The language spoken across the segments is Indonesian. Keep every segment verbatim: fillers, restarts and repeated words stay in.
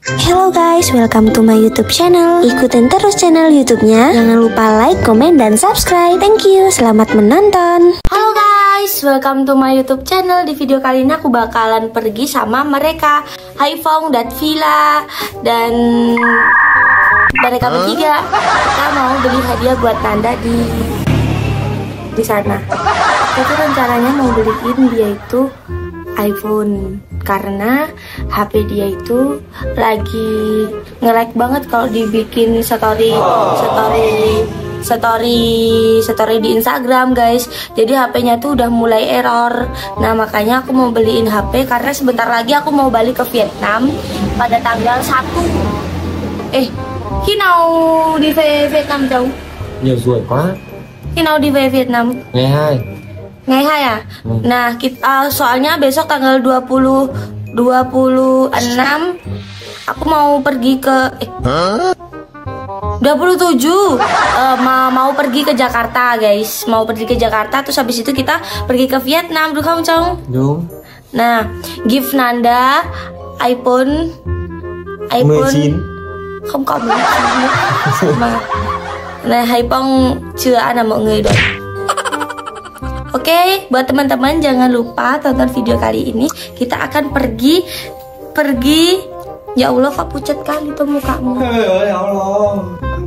Hello guys, welcome to my YouTube channel. Ikutin terus channel YouTube-nya. Jangan lupa like, comment, dan subscribe. Thank you, selamat menonton. Halo guys, welcome to my YouTube channel. Di video kali ini aku bakalan pergi sama mereka, Haifong dan Villa, dan mereka bertiga. Kita mau beli hadiah buat Nanda di di sana. Itu rencananya mau beliin dia itu iPhone, karena H P dia itu lagi nge-lag banget kalau dibikin story story story story di Instagram guys. Jadi H P-nya tuh udah mulai error. Nah makanya aku mau beliin H P karena sebentar lagi aku mau balik ke Vietnam pada tanggal satu. Eh, khi nào đi về Vietnam cháu? Nhiều ruồi quá. Khi nào đi về Vietnam? Ngày hai. Ngày hai ya? Hmm. Nah, kita soalnya besok tanggal dua puluh dua puluh enam aku mau pergi ke eh, huh? dua puluh tujuh uh, ma mau pergi ke Jakarta, guys. Mau pergi ke Jakarta terus habis itu kita pergi ke Vietnam, đúng không Chong? Đúng. Nah, gift Nanda iPhone iPhone không có mười chín mà. Nah, Haifong chưa ăn là mọi người rồi. Oke, okay, buat teman-teman jangan lupa tonton video kali ini. Kita akan pergi pergi. Ya Allah, kok pucat kali tuh mukamu. Ya Allah.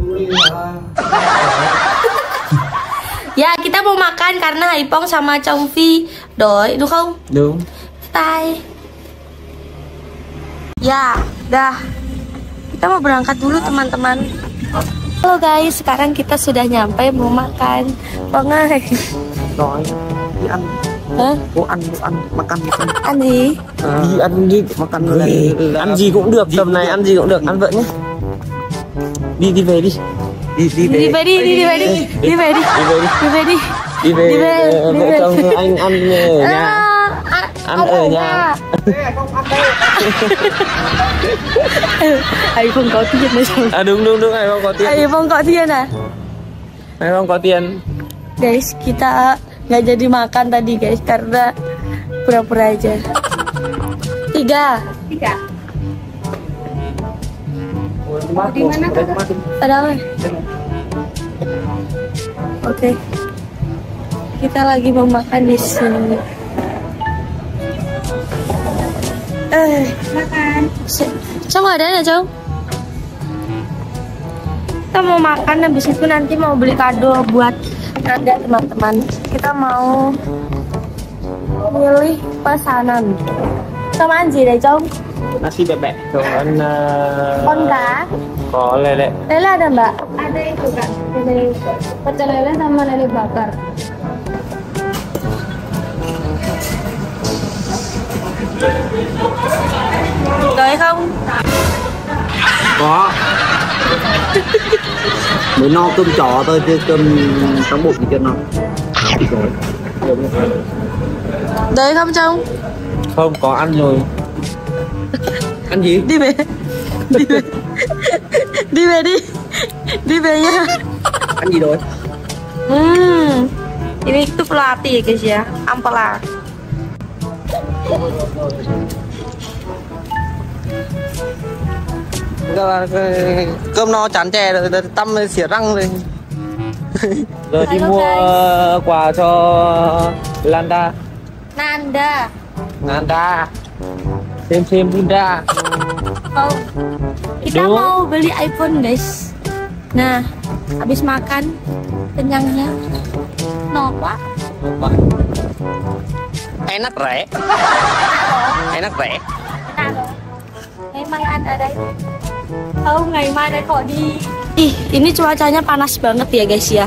Ya, kita mau makan karena Haifong sama Chong Vi đói, đúng không? Đúng. Bye. Ya, dah. Kita mau berangkat dulu teman-teman. Halo guys, sekarang kita sudah nyampe mau makan. Pengen. Đói đi ăn. Hả? Cô ăn cô ăn makan makan. Ăn gì? À, đi ăn đi makan là, là ăn gì cũng được, tầm này ăn gì cũng được, ăn vậy nhé. Đi đi về đi. Đi đi về. Đi về đi, đi đi về đi. Đi về đi. Đi về đi. Đi về đi. Đi về vợ chồng anh ăn ở nhà. Ăn ở nhà. Haifong có tiền đấy sao? À đúng đúng đúng, Haifong có tiền. Haifong có tiền à? Haifong có tiền. Guys, kita nggak jadi makan tadi guys karena pura-pura aja. Tiga. Tiga. Di mana kakak? Padahal. Oke. Kita lagi mau makan di sini. Eh, makan. Chong ada ya Chong? Kita mau makan, habis itu nanti mau beli kado buat Nanda teman-teman. Kita mau milih pesanan. Sama ăn gì đấy Chong? Nasi bebek. Cho ăn uh... Con cá. Có lele. Lele ada mbak? Ada itu kak. Lele, pecel lele sama lele bakar. Đói không? Có. Mới no cơm chó thôi chứ cơm trắng bột thì chưa no. Đói không Chong? Không, có ăn rồi. Ăn gì? Đi về. Đi về. Đi về đi. Đi về nhá. Ăn gì rồi? Hmm. Ini itu pelatih guys ya, ampela. Cơm no chán chè rồi, tâm xỉa răng rồi. Giờ đi mua quà cho Landa. Nanda. Nanda. Xem xem Bunda. Oh. Kita Duh. mau beli iPhone guys. Nah, habis makan kenyangnya. No quá. Enak rẻ. Enak rẻ. Ngày mai ăn ở đây. Không, ngày mai đây kok di. Ih, ini cuacanya panas banget ya guys ya.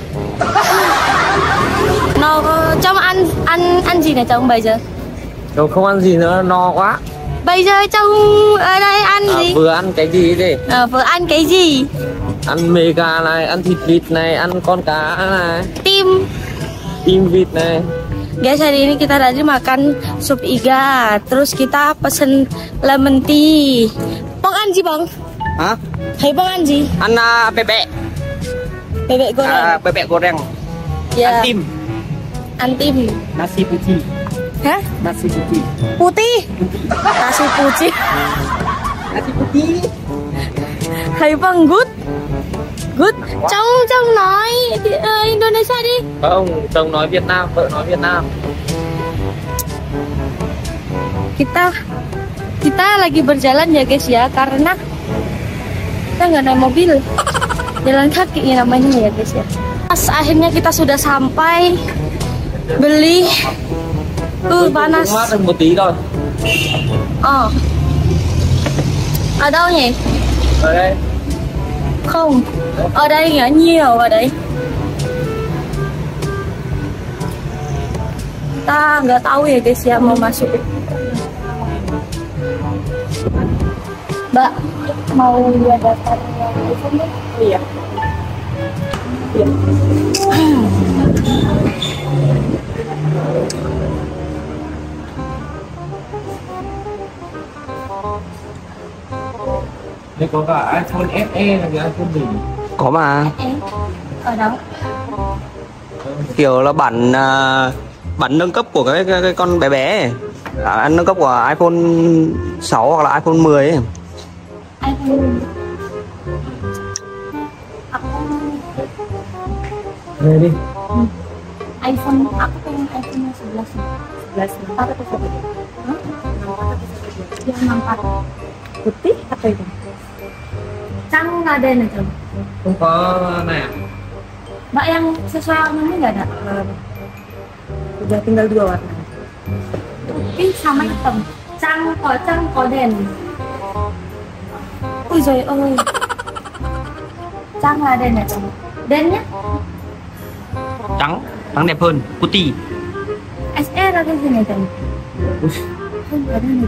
No, Chong ăn ăn ăn gì này Chong bây giờ? Đâu không ăn gì nữa, no quá. Bây giờ Chong ở đây ăn À, gì? vừa ăn cái gì đi? À, vừa ăn cái gì? Ăn mề gà này, ăn thịt vịt này, ăn con cá này, Tim. tim vịt này. Guys, hari ini kita tadi makan sup iga, terus kita pesen lemon tea. Bang ăn gì bang? Hả? Thấy bang ăn gì? Ăn uh, bebek. Bebek goreng. À, bebek goreng. Yeah. Ăn tim. Ăn tim. Nasi putih. Hah? Nasi putih. Putih? Nasi putih. Nasi putih. Thấy vâng good. Good. Trong trong nói uh, Indonesia đi. Không, chồng nói Việt Nam, vợ nói Việt Nam. Kita kita lagi berjalan ya guys ya, karena kita nggak naik mobil, jalan kaki ya namanya ya guys ya. Pas akhirnya kita sudah sampai beli. Tuh panas. Mát được một tí rồi. Ờ. Ở đâu nhỉ? Ở đây. Không. Ở đây ở nhiều ở đây. Kita nggak tahu ya guys ya mau masuk. Mbak, mau lihat daftarnya iPhone deh? Iya. Iya. Đây có cả iPhone ét e là cái iPhone gì? Có mà. Ở đâu? Kiểu là bản uh, bản nâng cấp của cái, cái, cái con bé bé. À, nâng cấp của iPhone sáu hoặc là iPhone mười ấy. iPhone. Đây đi. Hmm. iPhone aku pengen iPhone sebelas. sebelas empat atau satu? Hah? Yang enam empat. Putih atau itu? Cang nggak ada nih Cang. Không có này. Mbak yang sesuai warnanya nggak ada? Udah tinggal dua warna. Putih sama hitam. Cang có Cang có đèn. Ôi giời ơi. Cang là đèn này Cang. Đèn nhé. Trắng, trắng đẹp hơn, putih. ét e là cái gì này Cang? Không có đèn này.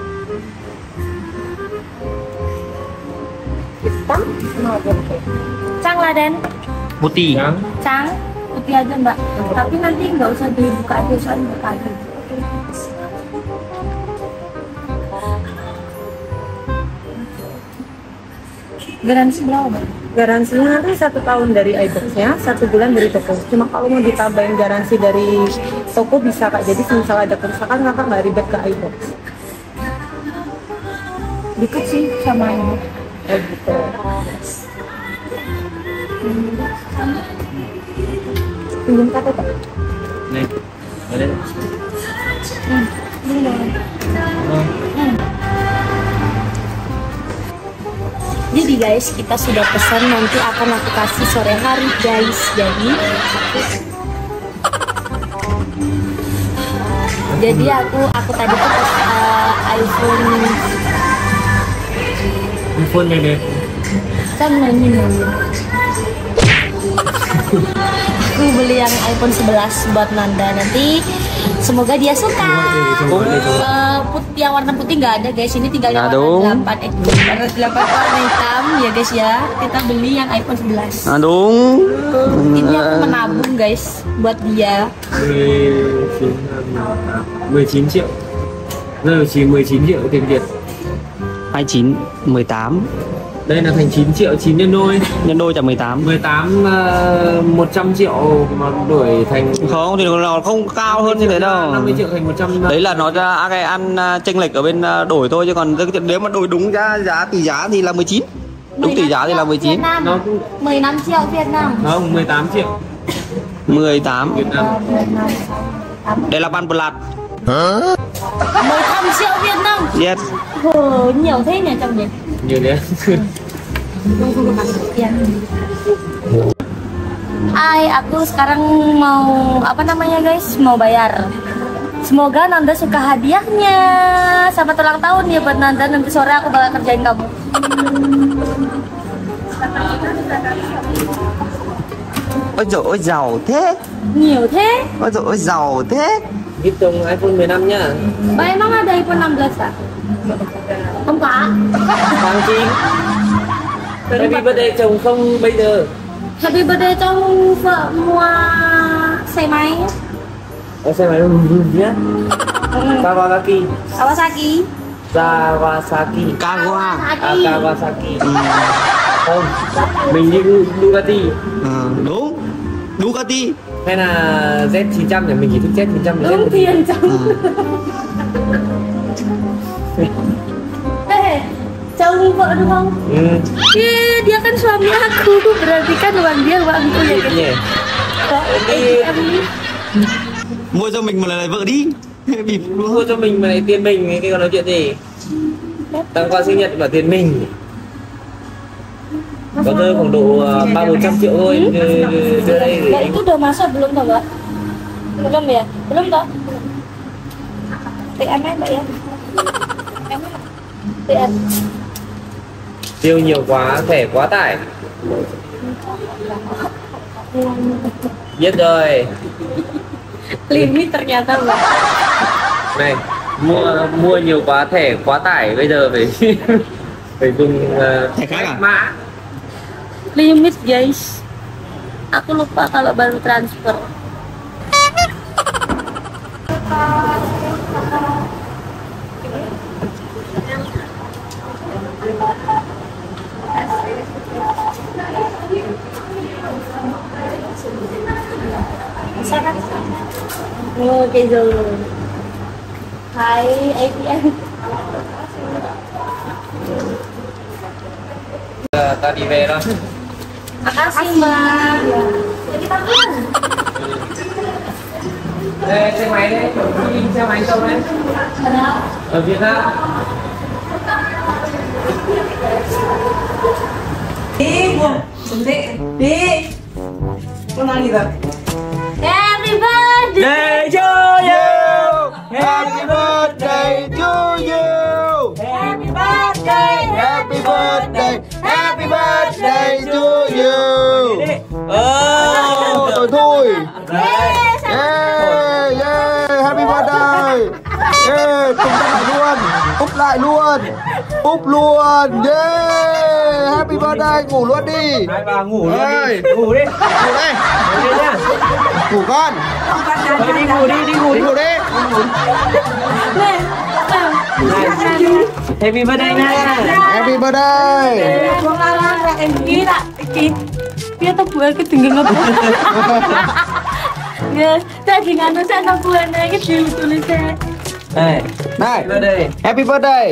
Hitam. Cang lah Den. Putih. Cang, putih aja Mbak. Tapi nanti nggak usah dibuka aja soalnya buka aja. Garansi berapa Mbak? Garansinya nanti satu tahun dari iBox-nya, satu bulan dari toko. Cuma kalau mau ditambahin garansi dari toko bisa Kak. Jadi misalnya ada kerusakan Kakak nggak ribet ke iBox. Dikit sih sama ini. Oh gitu. Pinjam K T P. Nih, ada. Hmm, ini loh. Hmm. Jadi guys, kita sudah pesan, nanti akan aku kasih sore hari guys. Jadi Jadi aku aku tadi tuh pas uh, iPhone iPhone này đẹp. Kan mainin dulu. Aku beli yang iPhone sebelas buat Nanda, nanti semoga dia suka. Uh, putih, yang warna putih nggak ada guys, ini tinggal yang warna delapan eh warna delapan warna hitam ya guys ya. Kita beli yang iPhone sebelas. Đúng. Ini aku menabung guys buat dia. mười chín triệu. Giờ chỉ mười chín triệu tiền Việt. hai mươi chín, mười tám. Đây là thành chín triệu, chín nhân đôi. Nhân đôi chẳng mười tám. mười tám uh, một trăm triệu mà đổi thành không thì nó không cao hơn như thế đâu. năm mươi triệu thành một trăm. Đấy là nó ra cái ăn chênh lệch ở bên đổi thôi, chứ còn nếu mà đổi đúng giá giá tỷ giá thì là mười chín. Đúng tỷ giá thì là mười chín. Nó cũng mười lăm triệu Việt Nam. Không, mười tám triệu. mười tám Việt Nam. Đây là ban blat. mười lăm triệu Việt Nam. Yes. Ồ, nhiều thế nhỉ chồng nhỉ? Nhiều đấy. Ay, aku sekarang mau apa namanya guys, mau bayar. Semoga Nanda suka hadiahnya. Selamat ulang tahun ya buat Nanda. Nanti sore aku bakal kerjain kamu. Ôi dồi ôi giàu thế. Nhiều thế. Ôi dồi ôi giàu thế. Ít chồng iPhone mười lăm nhá. Ba emang ada iPhone enam belas tak? Không có. Hoàng Chín. Happy birthday chồng không bây giờ. Happy birthday cho vợ mua xe máy. Ở xe máy nhé. Kawasaki. Kawasaki. Kawasaki. Kawa. À, Kawasaki. Ừ. Không. Mình đi Ducati. À, đúng. Ducati. Hay là Z chín trăm nhỉ? Mình chỉ thích Z chín trăm. Đúng thiên chồng. Ê, wangi kok doang. Hmm. Iya, dia kan suami aku, berarti kan uang dia uangku ya guys. Iya. Mua cho mình mà lại vợ đi. Bịp luôn. Mua cho mình mà lại tiền mình thì còn nói chuyện gì? Tặng quà sinh nhật và tiền mình. Có rơi khoảng độ ba bốn trăm triệu thôi. Đưa đây Nah, itu udah masuk belum toh, Mbak? Belum ya? Belum toh? T M ya, Mbak ya? T M. tiêu nhiều quá, thẻ quá tải. Biết rồi. Limit ternyata, Mbak. Này, mua mua nhiều quá thẻ quá tải, bây giờ phải phải dùng uh, Thẻ khác à? mã. Limit, guys. Aku lupa kalau baru transfer. Oh, kayak gitu. Hai, A T M. Ta đi về đó. Makasih, Mbak. Jadi tagihan. Đây, xe máy đấy, đi xe máy đâu đấy? Ở Việt Nam. Đi, buông, sendiri. Đi. Con ăn gì vậy? Happy birthday Day to you. Happy birthday to you. Happy birthday. Happy birthday. Happy birthday to you. Oh, thôi thôi. Yes, Yeah, yeah, happy birthday. Yeah, tung lại luôn. Úp lại luôn. Úp luôn. Yeah, happy birthday. Ngủ luôn đi. Hai bà ngủ luôn Ơi. đi. Ngủ đi. Ngủ đây. Ngủ đi nhá. Ngủ con. Thôi đi ngủ đi, đi ngủ Đi đi. ngủ đi. Nih, Này. Happy birthday nha. Happy birthday. gua ngarang kayak gila. Iki. Dia tuh gue ketinggalan apa? Ya, tadi nganu sana gue naik di tulisnya. Này, Này, happy birthday. happy birthday.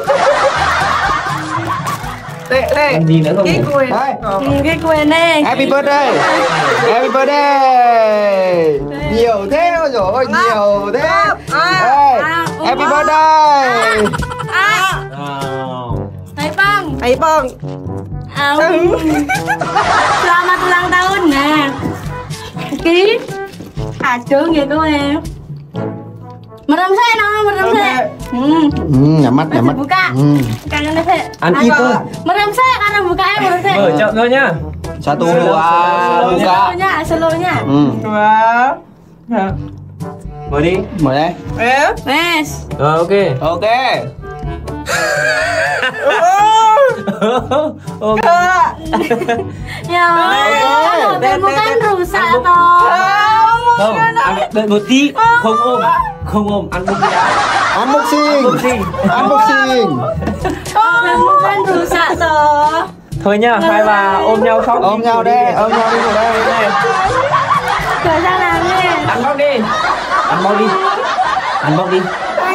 Đây, đây. Còn gì nữa không? Đây. Cái gue này. Happy birthday. Happy birthday. Nhiều thế ôi dồi ôi, nhiều thế. Đây. Happy birthday. Wow. Hai bang. Ayo, Bang. Au. Selamat ulang tahun nah. Oke. Aduh gitu ya. Merem saya nama merem saya. Hmm. Ừ, nhắm mắt, nhắm mắt. Masih buka. Ừ. Kangen deh saya. Ăn ít thôi. Merem saya karena bukanya merem saya. Mở chậm thôi nhá. Satu, dua, buka. Slownya, slownya. Ừ. Wow. Mở đi. Mở đây. Eh? Wes. Rồi ok. Ok. Ok. Ya, kalau kamu kan rusak toh. Không, ăn đợi một tí. Không ôm. Không ôm, ăn bông đã. Unboxing. Unboxing. Unboxing. Kamu kan rusak toh. Thôi nhá, hai bà ôm nhau khóc. Ôm nhau đây, ôm nhau đi ngủ đây. Gak usah nangis. Ăn bóc đi. Ăn bóc đi. Ăn bóc đi.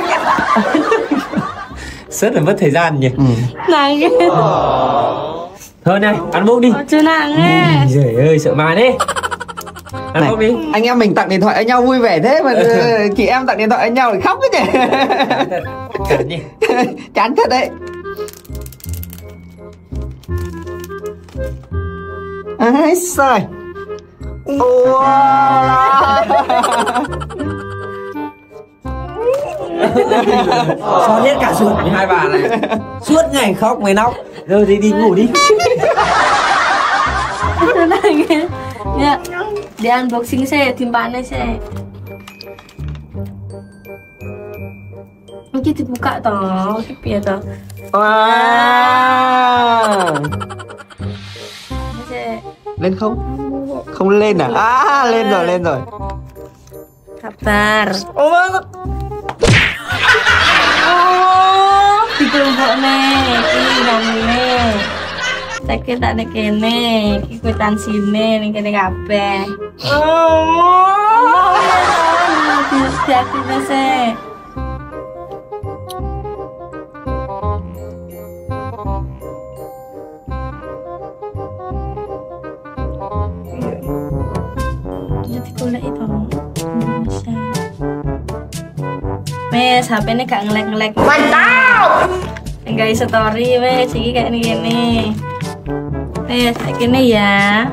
Rất là mất thời gian nhỉ. Ừ. Nangis. Thôi này, ăn bốc đi. Chưa nangis. Trời ơi, sợ ma đấy. Ăn Này, bốc đi. anh em mình tặng điện thoại anh nhau vui vẻ thế mà chị em tặng điện thoại anh nhau thì khóc đấy nhỉ. Cẩn nhỉ. Chán thật đấy. Ái sai. Cho hết cả ruột với hai bà này. Suốt ngày khóc mới nóc. Rồi thì đi ngủ đi. Chưa nangis. Ya, di unboxing saya, timbangannya saya. Ini dibuka toh, piye toh? Wow. Ini saya Lên không? Không lên à? À lên rồi, lên rồi. kabar. Oh, banget. Oh, ditumpuk nih, iki nangine. Saiki tak nek kene, iki kwitansiine ning kene kabeh. Oh. Diaktifne sih. boleh itu. Bisa. Wes, H P-nya gak ngelek-ngelek. Mantap. Enggak story wes, iki kayak gini. Wes, kayak gini ya.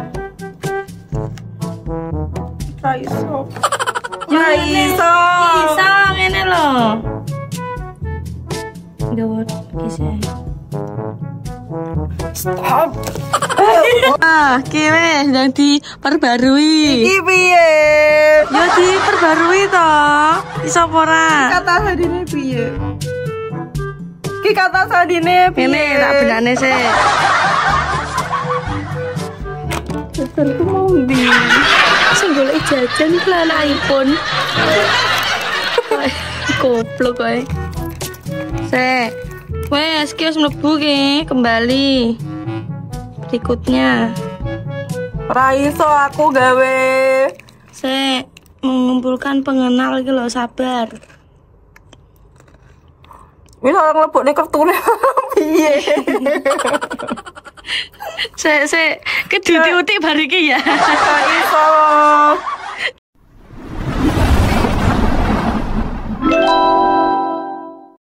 Raiso. Raiso. Raiso ngene lho. Gawat kisah. Stop. Ah, kiwe yang diperbarui. Iki piye? Ya diperbarui toh. Iso ora? Kata sadine piye? Ki kata sadine piye? Ini tak benane sih. Jajanku mau ndi? Sing golek jajan iki lah anak iPhone. Goblok kowe. Sek. Wes, ki wis mlebu ki, kembali. Berikutnya. Raiso aku gawe. Sek, mengumpulkan pengenal iki lho, sabar. Wis ora nglebokne kertune piye? Sek, sek, keduti-uti bar iki ya.